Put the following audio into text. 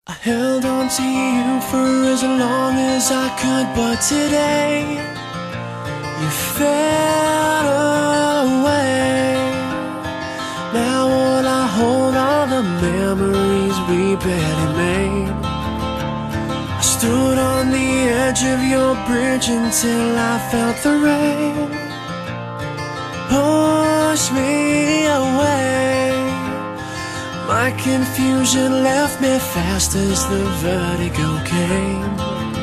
I held on to you for as long as I could, but today you fell away. Now all I hold are the memories we barely made. I stood on the edge of your bridge until I felt the rain push me away. My confusion left me fast as the vertigo came.